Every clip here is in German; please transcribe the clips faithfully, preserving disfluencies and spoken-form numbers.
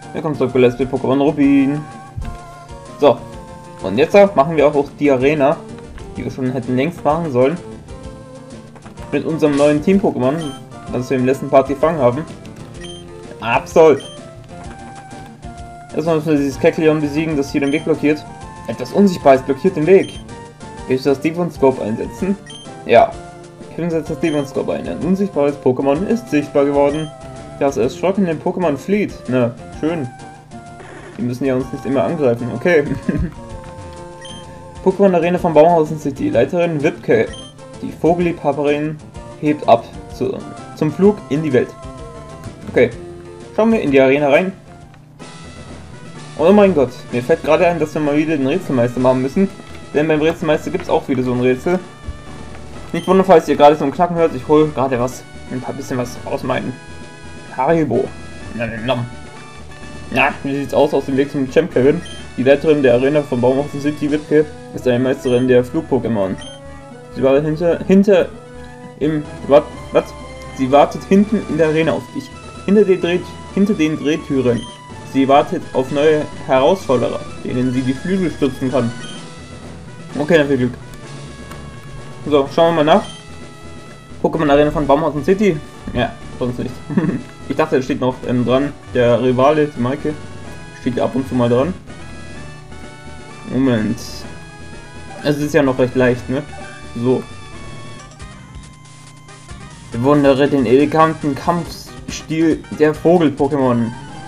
Willkommen zurück bei Let's Play Pokémon Rubin. So, und jetzt machen wir auch die Arena, die wir schon hätten längst machen sollen. Mit unserem neuen Team-Pokémon, das wir im letzten Part gefangen haben. Absol! Erstmal müssen wir dieses Kecleon besiegen, das hier den Weg blockiert. Etwas Unsichtbares blockiert den Weg. Willst du das Devon Scope einsetzen? Ja. Kevin setzt das Devon Scope ein. Ein unsichtbares Pokémon ist sichtbar geworden. Das erschrockene Pokémon flieht. Na, schön. Die müssen ja uns nicht immer angreifen. Okay. Pokémon Arena von Baumhausen City. Leiterin Wipke. Die Vogelliebhaberin hebt ab zu, zum Flug in die Welt. Okay. Schauen wir in die Arena rein. Oh mein Gott. Mir fällt gerade ein, dass wir mal wieder den Rätselmeister machen müssen. Denn beim Rätselmeister gibt es auch wieder so ein Rätsel. Nicht wundern, falls ihr gerade so ein Knacken hört. Ich hole gerade was. Ein paar bisschen was aus meinen Haribo. Ja, wie sieht's aus aus dem Weg zum Champ Kevin? Die Leiterin der Arena von Baumhausen City, Wipke, ist eine Meisterin der Flug-Pokémon. Sie wartet hinter, hinter, im, wat, was? Sie wartet hinten in der Arena auf dich. Hinter den, Dreh, hinter den Drehtüren. Sie wartet auf neue Herausforderer, denen sie die Flügel stützen kann. Okay, dann viel Glück. So, schauen wir mal nach. Pokémon Arena von Baumhausen City. Ja, sonst nicht. Ich dachte, da steht noch ähm, dran, der Rivale, die Maike, steht ab und zu mal dran. Moment. Es ist ja noch recht leicht, ne? So. Bewundere den eleganten Kampfstil der Vogel-Pokémon.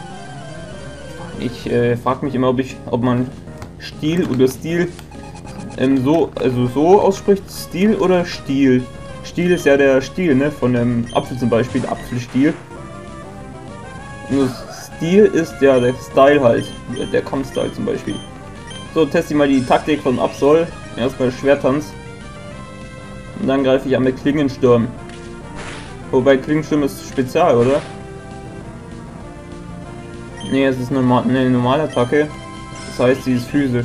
Ich äh, frage mich immer, ob ich, ob man Stil oder Stil ähm, so, also so ausspricht, Stil oder Stil. Stil ist ja der Stiel, ne? Von dem Apfel zum Beispiel, Apfelstiel. Nur Stil ist ja der Style halt, der Kampfstyle zum Beispiel. So, teste ich mal die Taktik von Absol. Erstmal Schwertanz. Und dann greife ich an mit Klingensturm. Wobei Klingensturm ist Spezial, oder? Ne, es ist eine, eine normale Attacke. Das heißt, sie ist physisch.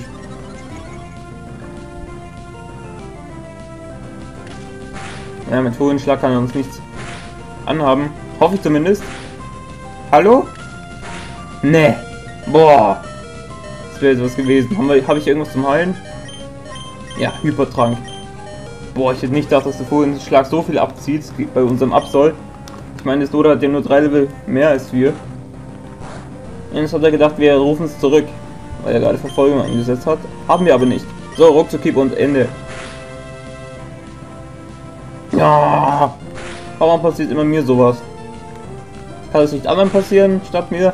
Ja, mit hohen Schlag kann er uns nichts anhaben. Hoffe ich zumindest. Hallo? Ne. Boah. Das wäre jetzt was gewesen. Habe hab ich irgendwas zum Heilen? Ja, Hypertrank. Boah, ich hätte nicht gedacht, dass der vorhin Schlag so viel abzieht bei unserem Absol. Ich meine, das Loda hat ja nur drei Level mehr als wir. Und jetzt hat er gedacht, wir rufen es zurück, weil er gerade Verfolgung eingesetzt hat. Haben wir aber nicht. So, Ruckzuck und Ende. Ja. Warum passiert immer mir sowas? Kann es nicht anderen passieren, statt mir?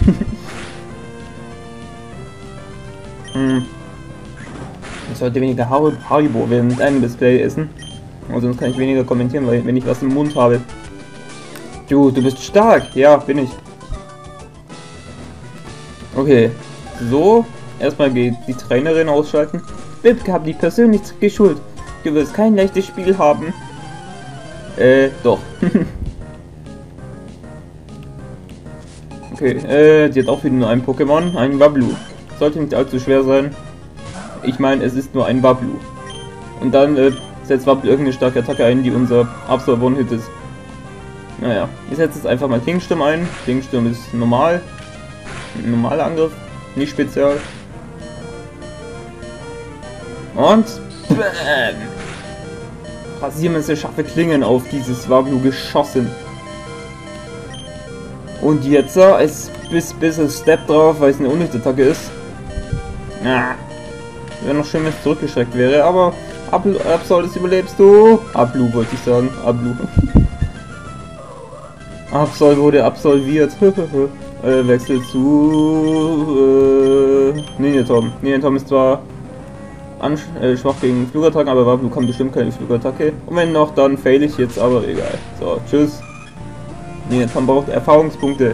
hm. Ich sollte weniger Haribo während einem Display essen. Und sonst kann ich weniger kommentieren, weil wenn ich was im Mund habe. Du, du bist stark. Ja, bin ich. Okay. So. Erstmal die, die Trainerin ausschalten. Wipke hat dich persönlich geschult. Du wirst kein leichtes Spiel haben. Äh, doch. Okay, äh, die hat auch wieder nur ein Pokémon, ein Wablu. Sollte nicht allzu schwer sein. Ich meine, es ist nur ein Wablu. Und dann äh, setzt Wablu irgendeine starke Attacke ein, die unser Absol One-Hit ist. Naja, ich setze jetzt einfach mal Klingensturm ein. Klingensturm ist normal. Ein normaler Angriff, nicht spezial. Und bam! Rasiermesser scharfe Klingen auf dieses Wablu geschossen. Und jetzt äh, ist bis bis es Step drauf, weil es eine unnütze Attacke ist. Ja. Wäre noch schön, wenn es zurückgeschreckt wäre, aber Absol, Absol, das überlebst du. Ablu wollte ich sagen. Ablu. Absol wurde absolviert. äh, Wechsel zu äh, Ninjatom. Ninjatom ist zwar an, äh, schwach gegen Flugattacken, aber Wablu kann bestimmt keine Flugattacke. Und wenn noch, dann fail ich jetzt, aber egal. So, tschüss. Ninjatom braucht Erfahrungspunkte.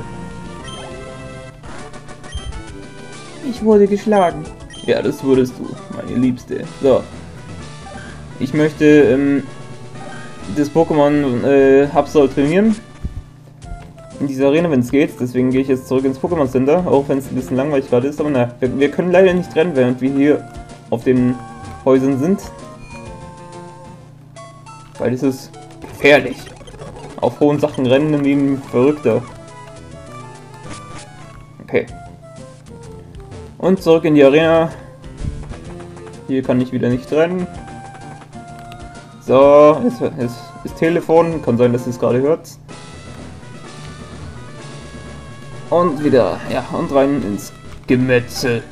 Ich wurde geschlagen. Ja, das wurdest du, meine Liebste. So. Ich möchte ähm, das Pokémon äh, Absol trainieren. In dieser Arena, wenn es geht. Deswegen gehe ich jetzt zurück ins Pokémon Center. Auch wenn es ein bisschen langweilig gerade ist. Aber naja, wir, wir können leider nicht rennen, während wir hier auf den Häusern sind. Weil das ist gefährlich. Auf hohen Sachen rennen wie ein Verrückter. Okay. Und zurück in die Arena. Hier kann ich wieder nicht rennen. So, es ist, ist Telefon. Kann sein, dass ihr es gerade hört. Und wieder, ja, und rein ins Gemetzel.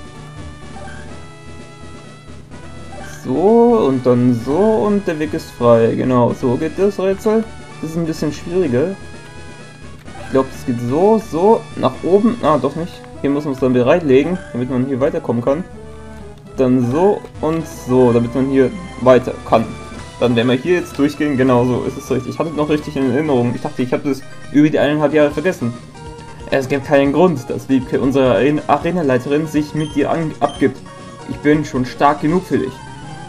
So, und dann so, und der Weg ist frei. Genau, so geht das Rätsel. Das ist ein bisschen schwieriger. Ich glaube, es geht so, so, nach oben. Ah, doch nicht. Hier muss man es dann bereitlegen, damit man hier weiterkommen kann. Dann so und so, damit man hier weiter kann. Dann werden wir hier jetzt durchgehen. Genau so ist es richtig. Ich hatte noch richtig in Erinnerung. Ich dachte, ich habe das über die eineinhalb Jahre vergessen. Es gibt keinen Grund, dass Wiebke, unsere Arenaleiterin, sich mit dir abgibt. Ich bin schon stark genug für dich.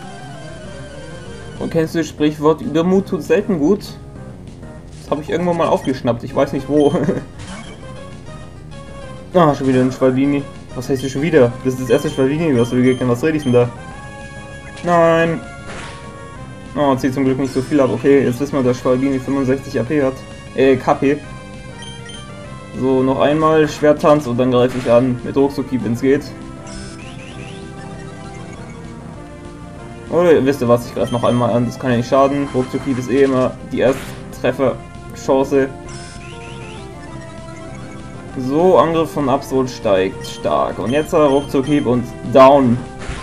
Und kennst du das Sprichwort, Übermut tut selten gut? Das habe ich irgendwann mal aufgeschnappt, ich weiß nicht wo. Ah, schon wieder ein Schwalbini. Was heißt hier schon wieder? Das ist das erste Schwalbini, was wir begegnen. Was rede ich denn da? Nein. Oh, zieht zum Glück nicht so viel ab. Okay, jetzt wissen wir, dass Schwalbini fünfundsechzig A P hat. Äh, K P. So, noch einmal Schwerttanz und dann greife ich an mit Ruckzucki, wenn es geht. Oder wisst ihr was, ich greife noch einmal an, das kann ja nicht schaden. Ruckzucki ist eh immer die erste Trefferchance. So, Angriff von Absol steigt stark. Und jetzt Ruckzucki und down.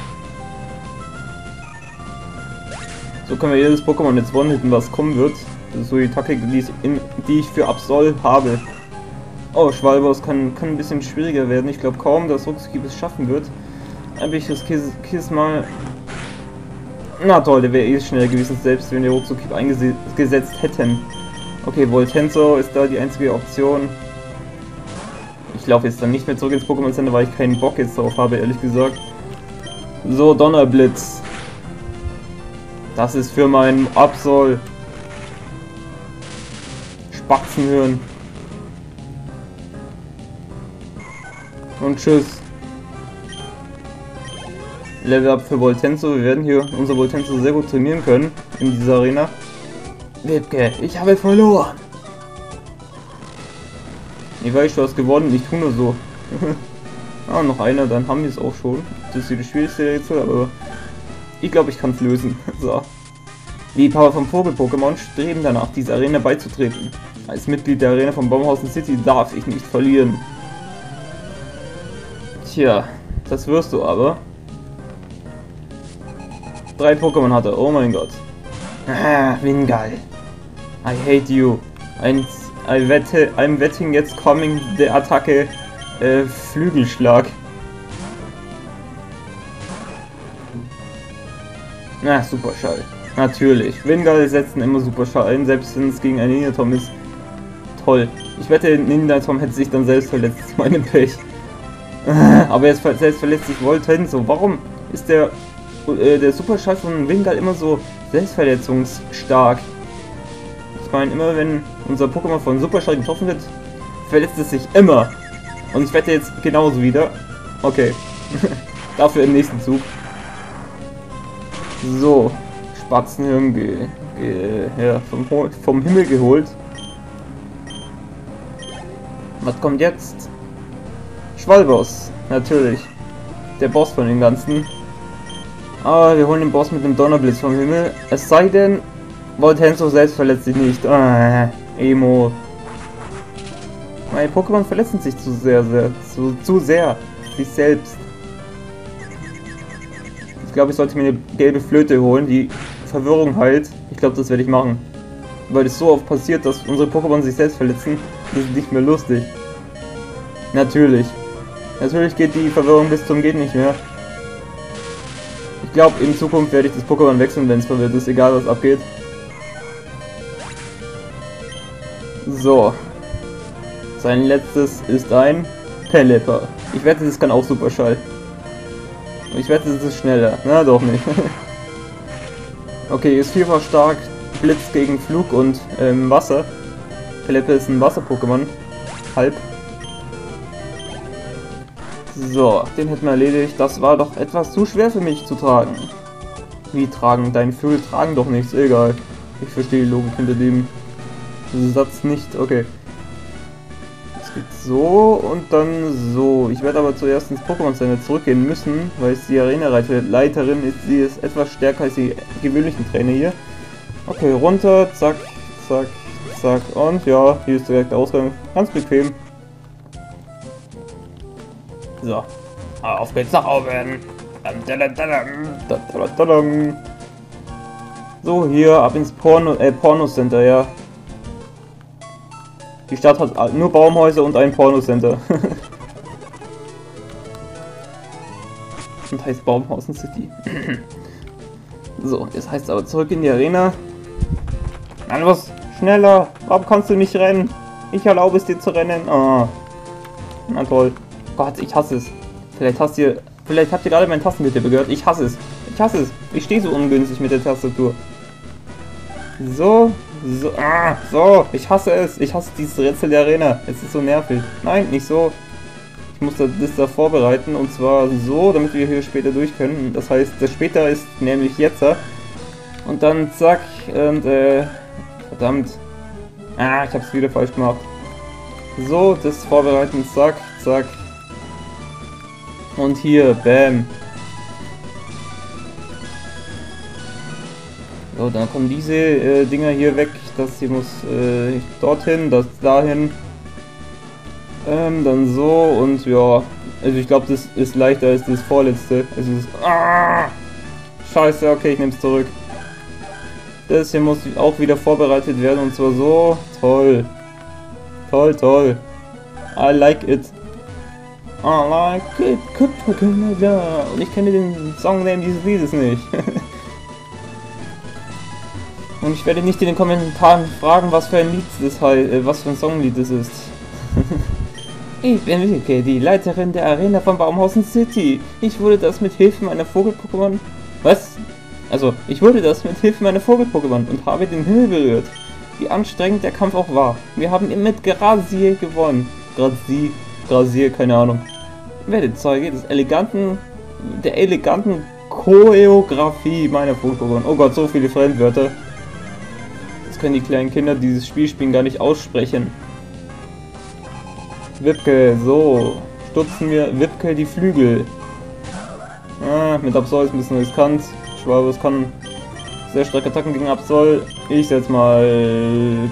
So können wir jedes Pokémon jetzt one-hitten, was kommen wird. Das ist so die Taktik, die ich, in, die ich für Absol habe. Oh, Schwalbos kann, kann ein bisschen schwieriger werden. Ich glaube kaum, dass Ruckzucki es schaffen wird. Ein bisschen Kiss, Kiss mal. Na toll, der wäre eh schnell gewesen, selbst wenn wir Ruckzucki eingesetzt hätten. Okay, Voltenso ist da die einzige Option. Ich laufe jetzt dann nicht mehr zurück ins Pokémon Center, weil ich keinen Bock jetzt drauf habe, ehrlich gesagt. So, Donnerblitz. Das ist für meinen Absol. Spatzenhirn. Und tschüss. Level Up für Voltenso. Wir werden hier unser Voltenso sehr gut trainieren können in dieser Arena. Wiebke, ich habe verloren. Ich weiß, du hast gewonnen, ich tue nur so. Ah, noch einer, dann haben wir es auch schon. Das ist hier das schwierigste Rätsel, aber ich glaube, ich kann es lösen. So. Die Power vom Vogel-Pokémon streben danach, dieser Arena beizutreten. Als Mitglied der Arena von Baumhausen City darf ich nicht verlieren. Tja, das wirst du aber. Drei Pokémon hat er, oh mein Gott. Ah, Wingal. I hate you. Ein, I wette, I'm wetting jetzt coming der Attacke äh, Flügelschlag. Na, Superschall. Natürlich. Wingal setzen immer Superschall ein, selbst wenn es gegen einen Ninjatom ist. Toll. Ich wette, Ninjatom hätte sich dann selbst verletzt. Das ist meine Pech. Aber jetzt selbst verletzt sich Voltenso. Warum ist der äh, der Superschall von Wingal immer so selbstverletzungsstark? Ich meine, immer wenn unser Pokémon von Superschall getroffen wird, verletzt es sich immer. Und ich wette jetzt genauso wieder. Okay. Dafür im nächsten Zug. So. Spatzenhirn ge, ge, ja, vom, vom Himmel geholt. Was kommt jetzt? Schwalbos. Natürlich. Der Boss von den ganzen. Aber wir holen den Boss mit dem Donnerblitz vom Himmel. Es sei denn, Voltenso selbst verletzt sich nicht. Ah, Emo. Meine Pokémon verletzen sich zu sehr, sehr, zu, zu sehr. Sich selbst. Ich glaube, ich sollte mir eine gelbe Flöte holen, die Verwirrung heilt. Ich glaube, das werde ich machen. Weil es so oft passiert, dass unsere Pokémon sich selbst verletzen. Das ist nicht mehr lustig. Natürlich. Natürlich geht die Verwirrung bis zum geht nicht mehr. Ich glaube, in Zukunft werde ich das Pokémon wechseln, wenn es verwirrt ist, egal was abgeht. So. Sein letztes ist ein Pelipper. Ich wette, das kann auch Superschall. Ich wette, das ist schneller. Na, doch nicht. Okay, ist vierfach stark. Blitz gegen Flug und ähm, Wasser. Pelipper ist ein Wasser-Pokémon. Halb. So, den hätten wir erledigt. Das war doch etwas zu schwer für mich zu tragen. Wie tragen? Deine Vögel tragen doch nichts. Egal. Ich verstehe die Logik hinter dem Satz nicht. Okay. Geht so und dann so. Ich werde aber zuerst ins Pokémon Center zurückgehen müssen, weil es die Arena-Leiterin ist. Sie ist etwas stärker als die gewöhnlichen Trainer hier. Okay, runter, zack, zack, zack. Und ja, hier ist direkt der Ausgang. Ganz bequem. So. Auf geht's nach oben. So, hier ab ins Porno, äh, Porno-Center, ja. Die Stadt hat nur Baumhäuser und ein Porno-Center. Und heißt Baumhausen City. So, jetzt heißt es aber zurück in die Arena. Nein, was? Schneller! Warum kannst du nicht rennen? Ich erlaube es dir zu rennen. Ah. Na toll. Gott, ich hasse es. Vielleicht hast ihr. Vielleicht habt ihr gerade meinen Tastenbildtipp gehört. Ich hasse es. Ich hasse es. Ich stehe so ungünstig mit der Tastatur. So. So. Ah, so. Ich hasse es. Ich hasse dieses Rätsel der Arena. Es ist so nervig. Nein, nicht so. Ich muss das da vorbereiten. Und zwar so, damit wir hier später durch können. Das heißt, das später ist nämlich jetzt. Und dann zack. Und äh. Verdammt. Ah, ich hab's wieder falsch gemacht. So, das vorbereiten. Zack, zack. Und hier, bam. So, dann kommen diese äh, Dinger hier weg. Das hier muss äh, dorthin, das dahin. Ähm, dann so und ja. Also ich glaube, das ist leichter als das vorletzte. Also das, ah, scheiße, okay, ich nehme es zurück. Das hier muss auch wieder vorbereitet werden und zwar so. Toll. Toll, toll. I like it. I like it. Und ich kenne den Songname dieses Liedes nicht. Und ich werde nicht in den Kommentaren fragen, was für ein Lied das heißt, äh, was für ein Songlied das ist. Ich bin Wilke, die Leiterin der Arena von Baumhausen City. Ich wurde das mit Hilfe meiner Vogel-Pokémon... Was? Also, ich wurde das mit Hilfe meiner Vogel-Pokémon und habe den Himmel berührt. Wie anstrengend der Kampf auch war. Wir haben mit Grazier gewonnen. Grazier, Grazier, keine Ahnung. Werde Zeuge des eleganten, der eleganten Choreografie meiner Vogel-Pokémon. Oh Gott, so viele Fremdwörter. Das können die kleinen Kinder, die dieses Spiel spielen, gar nicht aussprechen. Wipke, so. Stutzen wir Wipke die Flügel. Ah, mit Absol ist ein bisschen riskant. Schwalbus kann sehr starke Attacken gegen Absol. Ich setze mal...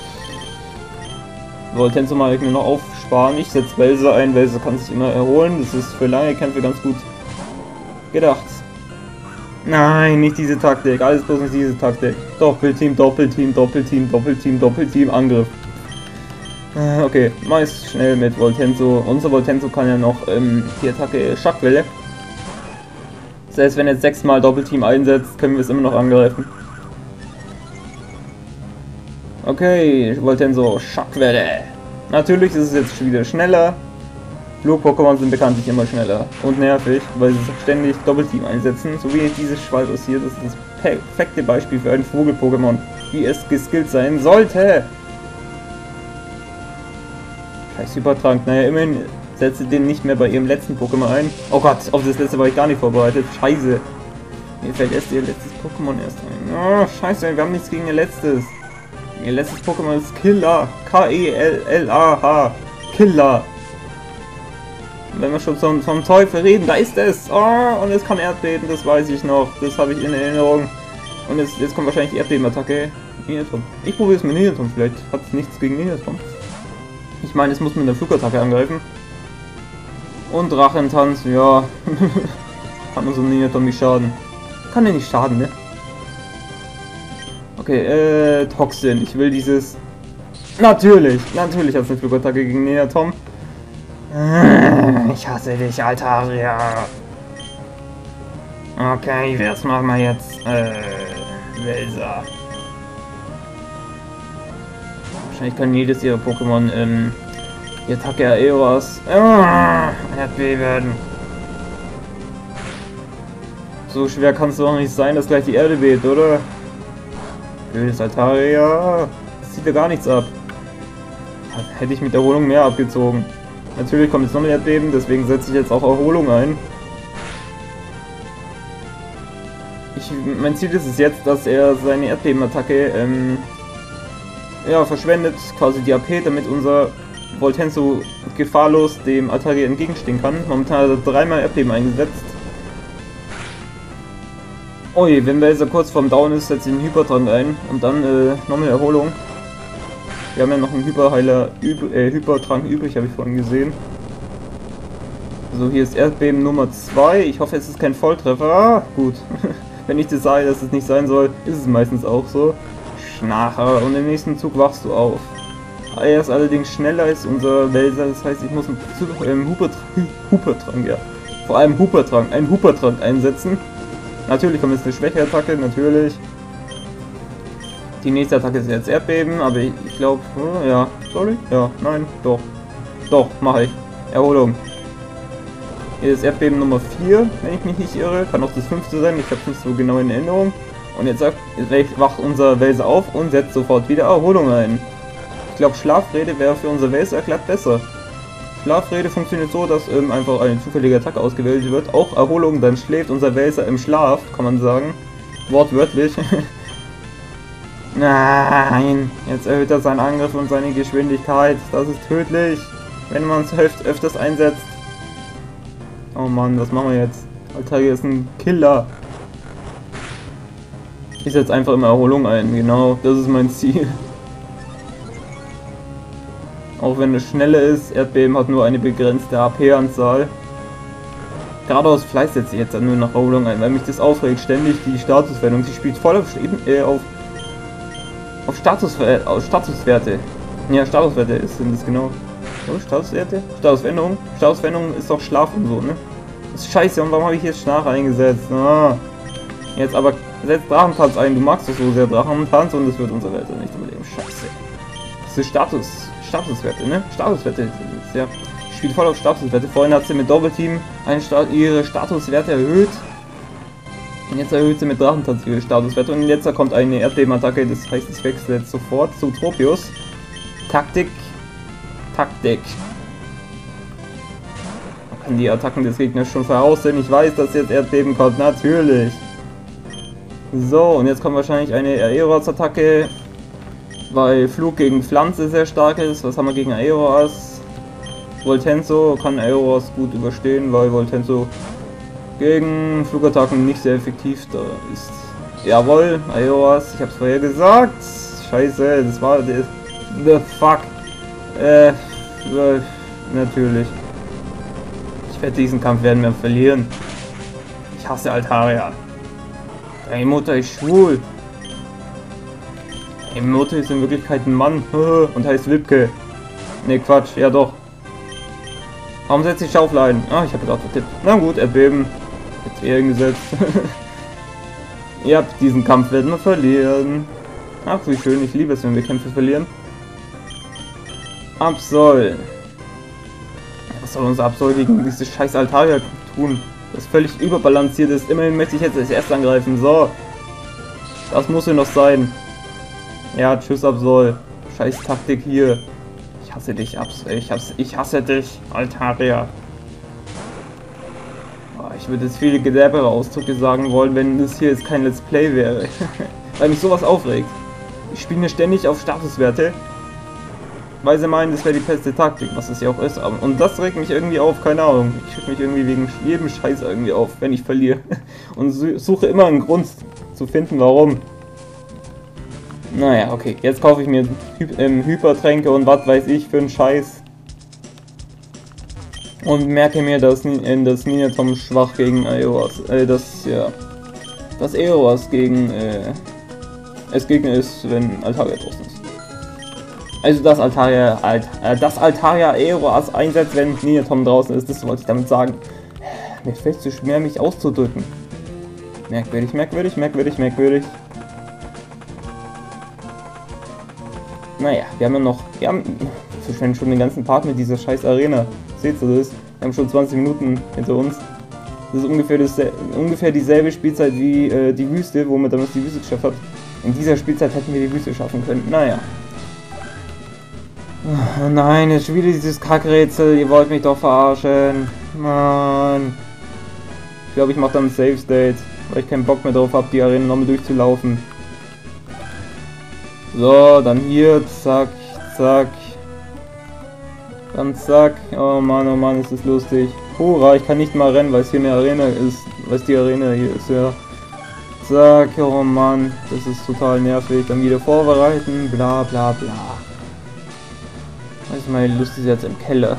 Voltenzo mal ich mir noch aufsparen. Ich setze Welser ein. Welser kann sich immer erholen. Das ist für lange Kämpfe ganz gut gedacht. Nein, nicht diese Taktik. Alles bloß nicht diese Taktik. Doppelteam, Doppelteam, Doppelteam, Doppelteam, Doppelteam, Angriff. Okay, meist schnell mit Voltenzo. Unser Voltenzo kann ja noch ähm, die Attacke Schockwelle. Das heißt, wenn er jetzt sechsmal Doppelteam einsetzt, können wir es immer noch angreifen. Okay, Voltenzo, Schockwelle. Natürlich ist es jetzt schon wieder schneller. Flug-Pokémon sind bekanntlich immer schneller und nervig, weil sie ständig Doppelteam einsetzen. So wie dieses Schwalbus hier, das ist das perfekte Beispiel für ein Vogel-Pokémon, wie es geskillt sein sollte. Scheiß übertrank. Naja, immerhin setze den nicht mehr bei ihrem letzten Pokémon ein. Oh Gott, auf das letzte war ich gar nicht vorbereitet. Scheiße. Mir fällt erst ihr letztes Pokémon erst ein. Oh, scheiße, wir haben nichts gegen ihr letztes. Ihr letztes Pokémon ist Killer. K E L L A H. Killer. Wenn wir schon zum, vom Teufel reden, da ist es. Oh, und es kann Erdbeben, das weiß ich noch. Das habe ich in Erinnerung. Und jetzt, jetzt kommt wahrscheinlich die Erdbebenattacke. Ich probiere es mit Ninatom, vielleicht hat es nichts gegen Ninatom. Ich meine, es muss mit einer Flugattacke angreifen. Und Drachentanz, ja. Kann unserem Ninatom nicht schaden. Kann er nicht schaden, ne? Okay, äh, Toxin. Ich will dieses... Natürlich, natürlich hat es eine Flugattacke gegen Ninatom. Ich hasse dich, Altaria. Okay, was machen wir jetzt? Äh, Welser. Wahrscheinlich kann jedes ihrer Pokémon ähm, die Attacke Aeros. Ah, Erdbeben. So schwer kann es doch nicht sein, dass gleich die Erde weht, oder? Blödes Altaria. Das zieht ja gar nichts ab. Hätte ich mit Erholung mehr abgezogen. Natürlich kommt jetzt noch ein Erdbeben, deswegen setze ich jetzt auch Erholung ein. Ich, mein Ziel ist es jetzt, dass er seine Erdbebenattacke ähm, ja, verschwendet, quasi die A P, damit unser Voltenso gefahrlos dem Altaria entgegenstehen kann. Momentan hat er dreimal Erdbeben eingesetzt. Oh je, wenn Welser kurz vorm Down ist, setzt ihn Hypertrank ein und dann äh, noch eine Erholung. Wir haben ja noch einen Hyperheiler, üb äh, Hypertrank übrig, habe ich vorhin gesehen. So, hier ist Erdbeben Nummer zwei. Ich hoffe, es ist kein Volltreffer. Ah, gut. Wenn ich das sage, dass es nicht sein soll, ist es meistens auch so. Schnarcher. Und im nächsten Zug wachst du auf. Er ist allerdings schneller als unser Welser. Das heißt, ich muss einen ähm, Hupertrank, Hupertrank, ja. Vor allem Hupertrank, einen Hupertrank einsetzen. Natürlich kommt jetzt eine schwächere Attacke, natürlich. Die nächste Attacke ist jetzt Erdbeben, aber ich, ich glaube, oh, ja, sorry, ja, nein, doch, doch, mache ich. Erholung. Hier ist Erdbeben Nummer vier, wenn ich mich nicht irre, kann auch das fünfte sein, ich habe es nicht so genau in Erinnerung. Und jetzt sagt, wacht unser Welser auf und setzt sofort wieder Erholung ein. Ich glaube, Schlafrede wäre für unser Welser glatt besser. Schlafrede funktioniert so, dass ähm, einfach eine zufällige Attacke ausgewählt wird. Auch Erholung, dann schläft unser Welser im Schlaf, kann man sagen. Wortwörtlich. Nein, jetzt erhöht er seinen Angriff und seine Geschwindigkeit. Das ist tödlich, wenn man es öf öfters einsetzt. Oh Mann, was machen wir jetzt? Altaria ist ein Killer. Ich setze einfach immer Erholung ein, genau, das ist mein Ziel. Auch wenn es schneller ist, Erdbeben hat nur eine begrenzte H P-Anzahl. Geradeaus Fleiß setze ich jetzt nur nach Erholung ein, weil mich das aufregt, ständig die Statuswendung. Sie spielt voll auf, äh, auf, auf, Status, äh, auf Statuswerte. Ja, Statuswerte ist, sind das genau. Oh, Statuswerte? Statuswendung? Statuswendung ist doch Schlaf und so, ne? Das ist scheiße, und warum habe ich jetzt Schnarch eingesetzt? Ah. Jetzt aber setzt Drachentanz ein, du magst doch so sehr Drachentanz und das wird unser Welt nicht überleben. Scheiße. Das ist Status. Statuswerte, ne? Statuswerte. Ja. Spielt voll auf Statuswerte. Vorhin hat sie mit Doppelteam eine Sta ihre Statuswerte erhöht. Und jetzt erhöht sie mit Drachentanz ihre Statuswerte. Und jetzt kommt eine Erdbebenattacke, das heißt, ich wechsle jetzt sofort zu Tropius. Taktik. Taktik. Man kann die Attacken des Gegners schon voraussehen. Ich weiß, dass jetzt Erdbeben kommt. Natürlich. So, und jetzt kommt wahrscheinlich eine Aeros-Attacke. Weil Flug gegen Pflanze sehr stark ist. Was haben wir gegen Aeros? Voltenso kann Aeros gut überstehen, weil Voltenso gegen Flugattacken nicht sehr effektiv da ist. Jawohl, Aeros, ich hab's vorher gesagt. Scheiße, das war der. The fuck. Äh, äh, natürlich. Ich werde diesen Kampf werden wir verlieren. Ich hasse Altaria. Deine Mutter ist schwul. Deine Mutter ist in Wirklichkeit ein Mann und heißt Wipke. Ne, Quatsch, ja doch. Warum setzt die Schaufel ein? Ah, ich habe gerade vertippt. Na gut, Erdbeben. Jetzt eher gesetzt. Ja, diesen Kampf werden wir verlieren. Ach, wie schön, ich liebe es, wenn wir Kämpfe verlieren. Absol. Was soll unser Absol gegen dieses scheiß Altaria tun? Das völlig überbalanciert ist. Immerhin möchte ich jetzt als erst angreifen. So. Das muss ja noch sein. Ja, tschüss Absol. Scheiß Taktik hier. Ich hasse dich, Absol. Ich, hasse, ich hasse dich, Altaria. Oh, ich würde jetzt viele gedärbere Ausdrücke sagen wollen, wenn das hier jetzt kein Let's Play wäre. Weil mich sowas aufregt. Ich spiele mir ständig auf Statuswerte. Weil sie meinen, das wäre die beste Taktik, was es ja auch ist. Und das regt mich irgendwie auf, keine Ahnung. Ich reg mich irgendwie wegen jedem Scheiß irgendwie auf, wenn ich verliere. Und suche immer einen Grund zu finden, warum. Naja, okay. Jetzt kaufe ich mir Hy ähm, Hypertränke und was weiß ich für einen Scheiß. Und merke mir, dass, äh, dass Ninatom schwach gegen Aeros, äh, das, ja, dass Aeros gegen, äh, es Gegner ist, wenn Altaria draußen ist. Also das Altaria, Alt, äh, das Altaria Aeros einsetzt, wenn Ninatom draußen ist, das wollte ich damit sagen. Mir fällt es zu schwer, mich auszudrücken. Merkwürdig, merkwürdig, merkwürdig, merkwürdig. Naja, wir haben ja noch, wir haben wir schon den ganzen Part mit dieser scheiß Arena. Seht ihr das? Wir haben schon zwanzig Minuten hinter uns. Das ist ungefähr, das, ungefähr dieselbe Spielzeit wie äh, die Wüste, wo man damals die Wüste geschafft hat. In dieser Spielzeit hätten wir die Wüste schaffen können. Naja. Oh nein, jetzt schon wieder dieses Kackrätsel. Ihr wollt mich doch verarschen. Mann. Ich glaube, ich mache dann ein Save State, weil ich keinen Bock mehr drauf habe, die Arena nochmal durchzulaufen. So, dann hier, zack, zack. Dann zack. Oh Mann, oh Mann, ist das lustig. Hurra, ich kann nicht mal rennen, weil es hier eine Arena ist. Weil es die Arena hier ist, ja. Zack, oh Mann, das ist total nervig. Dann wieder vorbereiten, bla bla bla. Also meine Lust ist jetzt im Keller.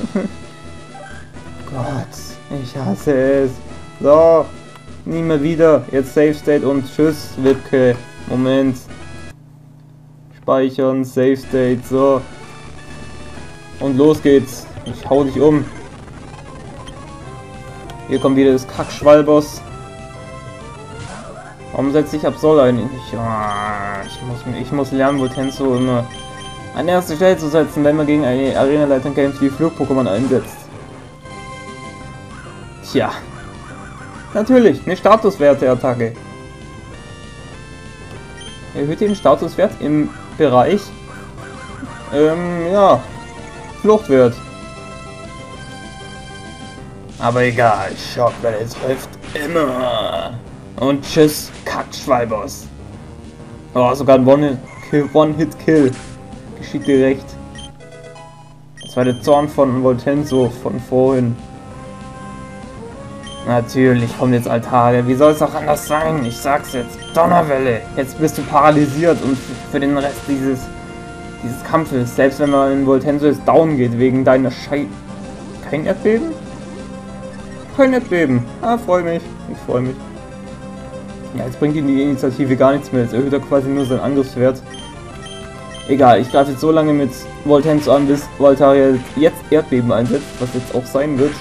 Gott, ich hasse es. So, nie mehr wieder. Jetzt Save State und tschüss, Wipke. Moment. Speichern, Save State, so. Und los geht's. Ich hau dich um. Hier kommt wieder das Kackschwalbos. Warum setze ich Absol ein? Ich, oh, ich, muss, ich muss lernen, wo Tenso immer an erste Stelle zu setzen, wenn man gegen eine Arena-Leiter kämpft, die Flug-Pokémon einsetzt. Tja. Natürlich, eine Statuswerte-Attacke. Erhöht den Statuswert im Bereich ähm, ja, Fluchtwert. Aber egal, Schockwelle, es läuft immer. Und tschüss, Kackschwalbos. Oh, sogar ein One-Hit-Kill. One-Hit-Kill. Geschieht direkt. Das war der Zorn von Voltenso von vorhin. Natürlich kommt jetzt Altaria. Wie soll es auch anders sein? Ich sag's jetzt. Donnerwelle. Jetzt bist du paralysiert und für den Rest dieses dieses Kampfes, selbst wenn man in Voltenso jetzt down geht wegen deiner Schei... Kein Erdbeben? Kein Erdbeben. Ah, freu mich. Ich freue mich. Ja, jetzt bringt ihm die Initiative gar nichts mehr. Jetzt erhöht er quasi nur seinen Angriffswert. Egal, ich greife jetzt so lange mit Voltenso an, bis Altaria jetzt Erdbeben einsetzt, was jetzt auch sein wird.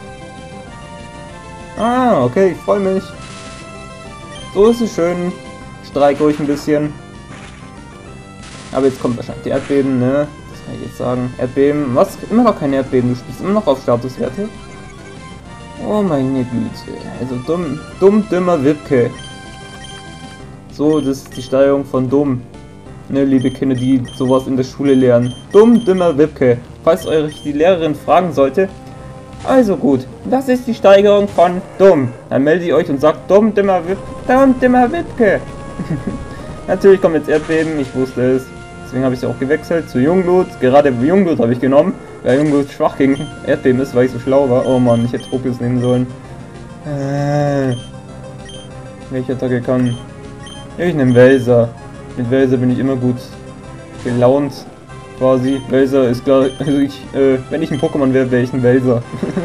Ah, okay, ich freue mich. So ist es schön. Streik ruhig ein bisschen. Aber jetzt kommt wahrscheinlich die Erdbeben, ne? Das kann ich jetzt sagen. Erdbeben. Was? Immer noch kein Erdbeben. Du spielst immer noch auf Statuswerte. Oh meine Güte. Also dumm, dumm, dümmer Wipke. So, das ist die Steuerung von dumm. Ne, liebe Kinder, die sowas in der Schule lernen. Dumm, dümmer Wipke. Falls euch die Lehrerin fragen sollte. Also gut, das ist die Steigerung von dumm. Dann meldet ihr euch und sagt dumm, dümmer Wipke. Dumm, dümmer Wipke. Natürlich kommt jetzt Erdbeben, ich wusste es. Deswegen habe ich es auch gewechselt zu Jungblut. Gerade Jungblut habe ich genommen, weil Jungblut schwach gegen Erdbeben ist, weil ich so schlau war. Oh Mann, ich hätte Tropius nehmen sollen. Äh, welche Attacke kann? Ich nehme Welser. Mit Welser bin ich immer gut gelaunt. Quasi. Welser ist klar. Also ich, äh, wenn ich ein Pokémon wäre, wäre ich ein Welser.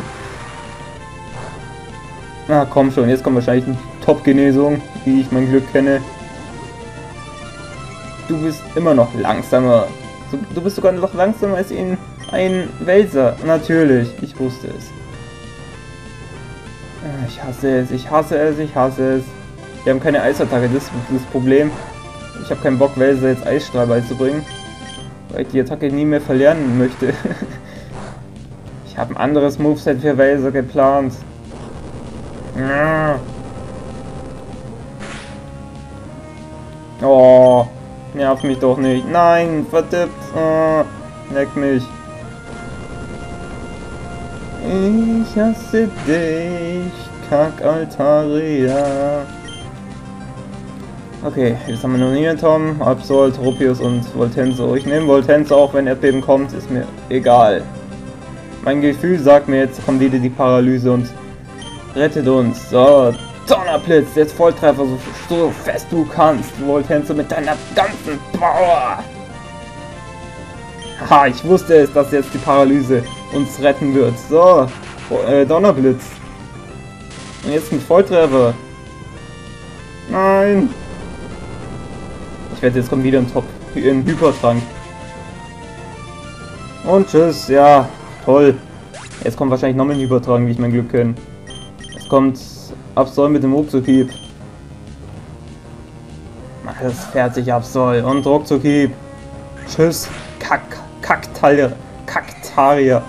Na komm schon, jetzt kommt wahrscheinlich eine Top-Genesung, wie ich mein Glück kenne. Du bist immer noch langsamer. Du bist sogar noch langsamer als ihn, ein Welser. Natürlich, ich wusste es. Ich hasse es, ich hasse es, ich hasse es. Wir haben keine Eisattacke, das ist das Problem. Ich habe keinen Bock, Welser jetzt Eisstrahl beizubringen, weil ich die Attacke nie mehr verlernen möchte. Ich habe ein anderes Moveset für Welser geplant. Oh, nerv mich doch nicht. Nein, verdammt. Oh, leck mich. Ich hasse dich, Kack Altaria. Okay, jetzt haben wir nur Ninetom, Absol, Tropius und Voltenso. Ich nehme Voltenso auch, wenn Erdbeben kommt, ist mir egal. Mein Gefühl sagt mir, jetzt kommt wieder die Paralyse und rettet uns. So, Donnerblitz, jetzt Volltreffer, so, so fest du kannst, Voltenso, mit deiner ganzen Power. Haha, ich wusste es, dass jetzt die Paralyse uns retten wird. So, äh, Donnerblitz. Und jetzt ein Volltreffer. Nein. Ich wette, jetzt kommt wieder ein Top, ein Hypertrank. Und tschüss, ja, toll. Jetzt kommt wahrscheinlich noch ein Hypertrank, wie ich mein Glück kenne. Es kommt Absol mit dem Ruckzuckhieb. Mach es fertig, Absol. Und Ruckzuckhieb. Tschüss, Kack, Kacktalia, Kacktaria.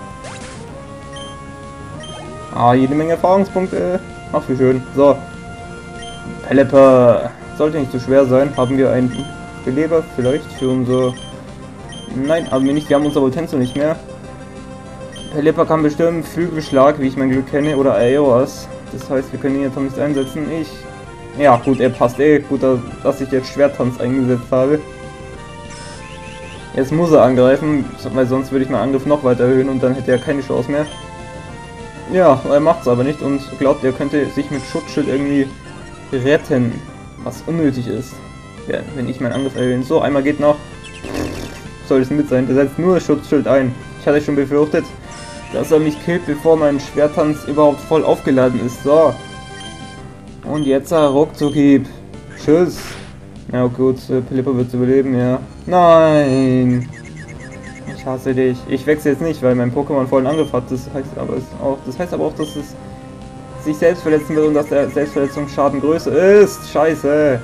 Ah, jede Menge Erfahrungspunkte. Ach, wie schön. So. Pelipper. Sollte nicht so schwer sein. Haben wir einen Beleber vielleicht für unser... Nein, haben wir nicht. Wir haben unser Voltenso nicht mehr. Pelipper kann bestimmt Flügelschlag, wie ich mein Glück kenne, oder Aeroas. Das heißt, wir können ihn jetzt noch nicht einsetzen. Ich... Ja, gut, er passt eh. Gut, dass ich jetzt Schwerttanz eingesetzt habe. Jetzt muss er angreifen, weil sonst würde ich meinen Angriff noch weiter erhöhen und dann hätte er keine Chance mehr. Ja, er macht es aber nicht und glaubt, er könnte sich mit Schutzschild irgendwie retten, was unnötig ist. Ja, wenn ich meinen Angriff erhöhen. So, einmal geht noch. Soll es mit sein, der setzt nur das Schutzschild ein. Ich hatte schon befürchtet, dass er mich killt, bevor mein Schwerttanz überhaupt voll aufgeladen ist. So. Und jetzt er ruckzuck-hieb. Tschüss. Ja gut, Pelipper wird überleben, ja. Nein! Ich hasse dich. Ich wechsle jetzt nicht, weil mein Pokémon vollen Angriff hat. Das heißt aber auch, das heißt aber auch, dass es sich selbst verletzen wird und dass der Selbstverletzungsschaden größer ist. Scheiße!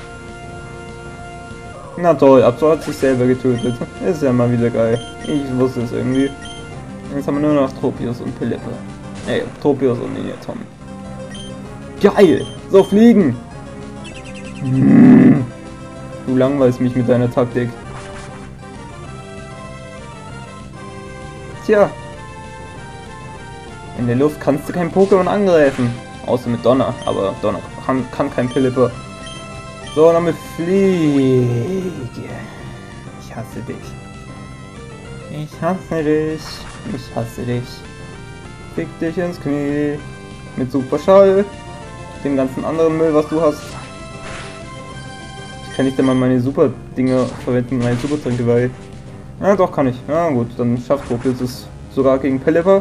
Na toll, Absol hat sich selber getötet. Ist ja mal wieder geil. Ich wusste es irgendwie. Jetzt haben wir nur noch Tropius und Pelipper. Ey, Tropius und Ninjatom. Geil! So, fliegen! Hm. Du langweilst mich mit deiner Taktik. Tja. In der Luft kannst du kein Pokémon angreifen. Außer mit Donner. Aber Donner kann, kann kein Pelipper. So, dann mit Fliege. Ich hasse dich. Ich hasse dich. Ich hasse dich. Fick dich ins Knie. Mit Superschall. Den ganzen anderen Müll, was du hast. Ich kann nicht einmal meine Super-Dinger verwenden, meine Super-Tränke, weil... Ja, doch, kann ich. Ja, gut, dann schafft Tropius es sogar gegen Pelipper.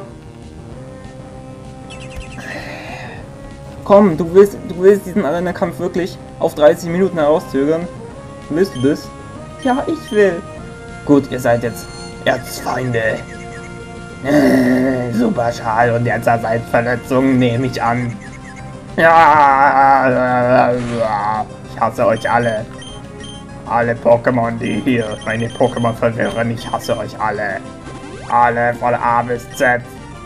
Komm, du willst, du willst diesen Arena-Kampf wirklich auf dreißig Minuten herauszögern? Willst du das? Ja, ich will. Gut, ihr seid jetzt Erzfeinde. Äh, Superschall und jetzt seid Verletzungen, nehme ich an. Ja, ich hasse euch alle. Alle Pokémon, die hier meine Pokémon verwirren, ich hasse euch alle. Alle von A bis Z.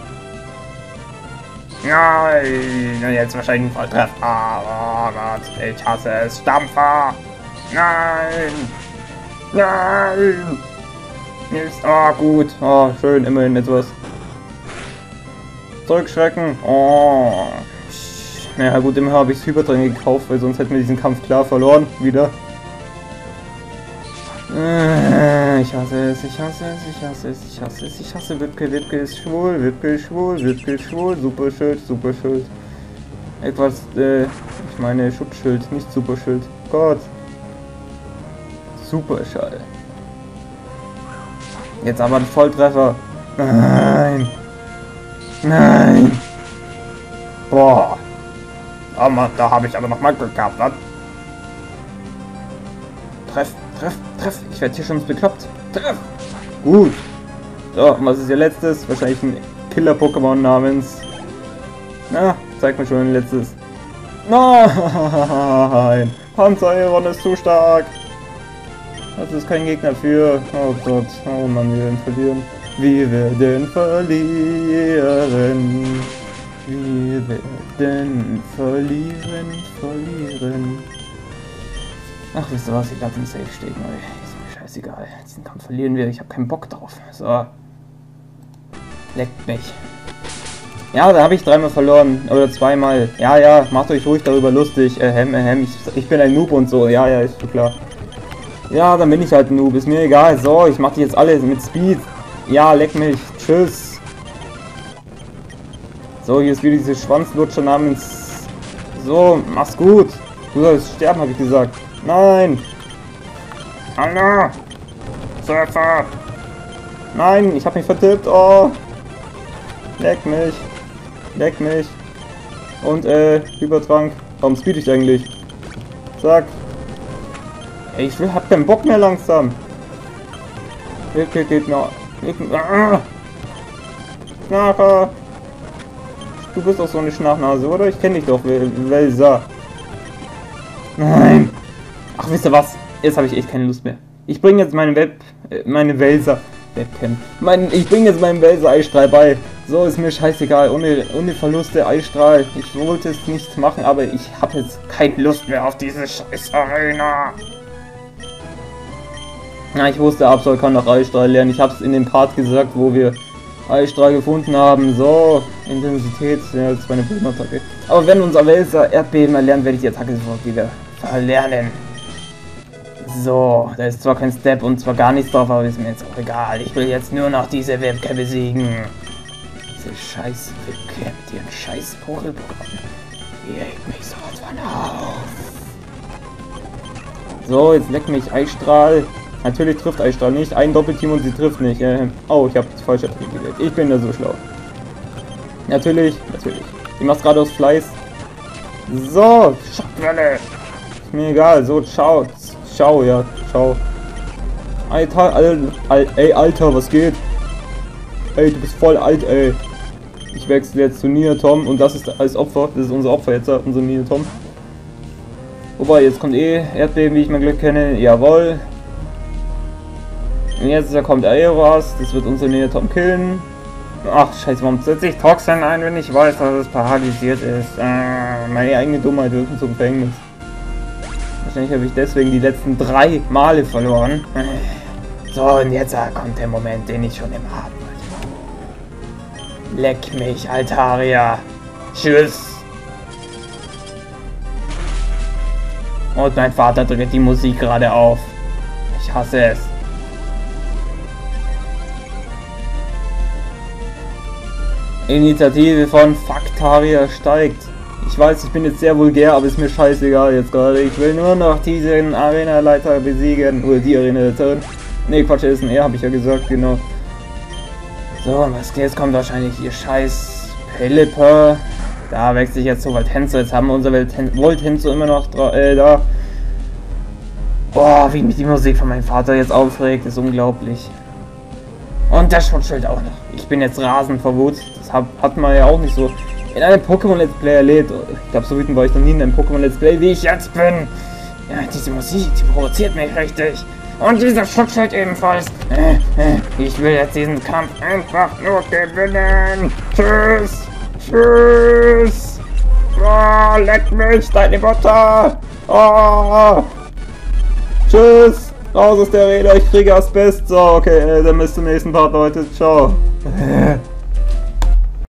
Nein, und jetzt wahrscheinlich ein Volltreffer. Oh Gott, ich hasse es. Stampfer. Nein. Nein. Ist, oh gut. Oh, schön, immerhin etwas. Zurückschrecken. Oh. Ja gut, immer habe ich das Hypertränke gekauft, weil sonst hätten wir diesen Kampf klar verloren. Wieder. Ich hasse es, ich hasse es, ich hasse es, ich hasse es, ich hasse Wipke, Wipke ist schwul, Wipke ist schwul, Wipke ist schwul, Superschild, Superschild. Etwas, äh, ich meine Schutzschild, nicht Superschild. Gott. Superschall. Jetzt aber ein Volltreffer. Nein. Nein. Boah. Oh Mann, da habe ich aber noch mal Glück gehabt, was? Treff, treff, treff. Ich werde hier schon bekloppt. Treff. Gut. So, und was ist ihr letztes? Wahrscheinlich ein Killer-Pokémon namens... Na, zeig mir schon ein letztes. Nein. Panzerheron ist zu stark. Das ist kein Gegner für... Oh Gott. Oh Mann, wir werden verlieren. Wir werden verlieren. Wir werden verlieren, verlieren. Ach, wisst ihr was? Ich lasse den Safe stehen, ey. Ist mir scheißegal. Diesen Kampf verlieren wir. Ich habe keinen Bock drauf. So. Leckt mich. Ja, da habe ich dreimal verloren. Oder zweimal. Ja, ja, macht euch ruhig darüber lustig. Ehem, ehem. Ich, ich bin ein Noob und so. Ja, ja, ist schon klar. Ja, dann bin ich halt ein Noob. Ist mir egal. So, ich mache die jetzt alle mit Speed. Ja, leck mich. Tschüss. So, hier ist wieder diese Schwanzlutscher namens... So, mach's gut. Du sollst sterben, habe ich gesagt. Nein. Hallo. Surfer. Nein, ich habe mich vertippt. Oh. Leck mich. Leck mich. Und, äh, Übertrank. Warum speed ich eigentlich? Zack. Ey, ich will, hab keinen Bock mehr langsam. Wirklich geht mir... Nachher. Du bist doch so eine Schnachnase, oder? Ich kenne dich doch, Welser. Nein. Ach, wisst ihr was? Jetzt habe ich echt keine Lust mehr. Ich bringe jetzt meine Web... Äh, meine Welser... Webcam. Mein, ich bringe jetzt meinen Welser Eisstrahl bei. So, ist mir scheißegal. Ohne, ohne Verluste Eisstrahl. Ich wollte es nicht machen, aber ich habe jetzt keine Lust mehr auf diese scheiß Arena. Na, ich wusste, Absol kann noch Eisstrahl lernen. Ich habe es in dem Part gesagt, wo wir Eisstrahl gefunden haben. So, Intensität, ja, das ist meine Bodenattacke. Aber wenn unser Welser Erdbeben erlernt, werde ich die Attacke sofort wieder verlernen. So, da ist zwar kein Step und zwar gar nichts drauf, aber ist mir jetzt auch egal. Ich will jetzt nur noch diese Webcam besiegen. Diese scheiß Webcam mit ihren scheiß Pokelprogramm. Ihr hebt mich sowas von auf. So, jetzt leckt mich Eisstrahl. Natürlich trifft Eisstrahl nicht. Ein Doppelteam und sie trifft nicht. Äh, oh, ich habe das falsche gewählt. Ich bin da so schlau. Natürlich, natürlich. Ich mach's gerade aus Fleiß. So, Schockwelle. Ist mir egal. So, ciao. Ciao, ja, ciao. Alter, Al, Al, ey, Alter, was geht? Ey, du bist voll alt, ey. Ich wechsle jetzt zu Nina Tom und das ist als Opfer. Das ist unser Opfer jetzt, unser Nina Tom. Wobei, jetzt kommt eh Erdbeben, wie ich mein Glück kenne. Jawohl. Und jetzt da kommt Aeros. Das wird unser Nina Tom killen. Ach, scheiße, warum setze ich Toxin ein, wenn ich weiß, dass es paralysiert ist? Äh, meine eigene Dummheit wird zum Gefängnis. Wahrscheinlich habe ich deswegen die letzten drei Male verloren. So, und jetzt kommt der Moment, den ich schon immer haben wollte. Leck mich, Altaria. Tschüss. Und mein Vater dreht die Musik gerade auf. Ich hasse es. Initiative von Faktaria steigt. Ich weiß, ich bin jetzt sehr vulgär, aber ist mir scheißegal jetzt gerade. Ich will nur noch diesen Arena-Leiter besiegen. Oder die Arena-Leiterin. Ne, Quatsch, ist ein R, habe ich ja gesagt, genau. So, was jetzt kommt wahrscheinlich hier scheiß Pelipper. Da wechsle ich jetzt zu Voltenzo. Jetzt haben wir unser Voltenzo immer noch äh, da. Boah, wie mich die Musik von meinem Vater jetzt aufregt, ist unglaublich. Und das Schutzschild auch noch. Ich bin jetzt rasend vor Wut. Das hat, hat man ja auch nicht so in einem Pokémon Let's Play erlebt. Ich glaube, so wütend war ich noch nie in einem Pokémon Let's Play, wie ich jetzt bin. Ja, diese Musik, die provoziert mich richtig. Und dieser Schutzschild ebenfalls. Äh, äh, ich will jetzt diesen Kampf einfach nur gewinnen. Tschüss. Tschüss. Oh, leck mich, deine Butter. Oh. Tschüss. Raus aus der Rede, ich kriege Asbest. So, okay, dann bis zum nächsten Part, Leute. Ciao.